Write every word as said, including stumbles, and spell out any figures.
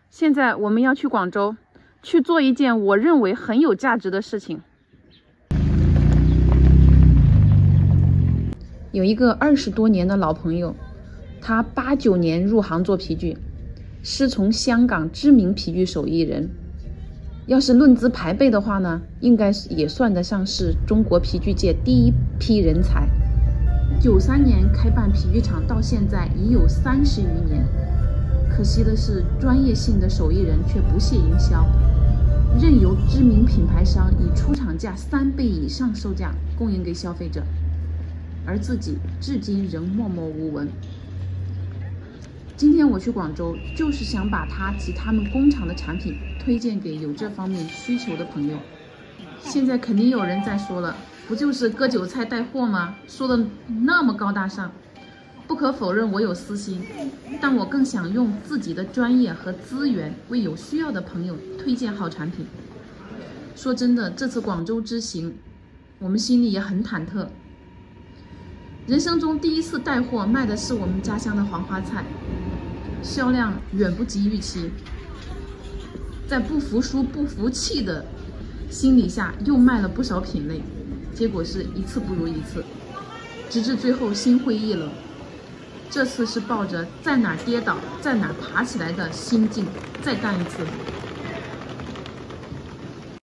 现在我们要去广州，去做一件我认为很有价值的事情。有一个二十多年的老朋友，他八九年入行做皮具，师从香港知名皮具手艺人。要是论资排辈的话呢，应该也算得上是中国皮具界第一批人才。九三年开办皮具厂，到现在已有三十余年。可惜的是，专业性的手艺人却不屑营销，任由知名品牌商以出厂价三倍以上售价供应给消费者，而自己至今仍默默无闻。今天我去广州，就是想把他及他们工厂的产品推荐给有这方面需求的朋友。现在肯定有人在说了，不就是割韭菜带货吗？说的那么高大上。不可否认我有私心，但我更想用自己的专业和资源为有需要的朋友推荐好产品。说真的，这次广州之行，我们心里也很忐忑。人生中第一次带货，卖的是我们家乡的黄花菜，销量远不及预期。在不服输、不服气的心理下，又卖了不少品类，结果是一次不如一次，直至最后心灰意冷。这次是抱着在哪跌倒在哪爬起来的心境，再干一次。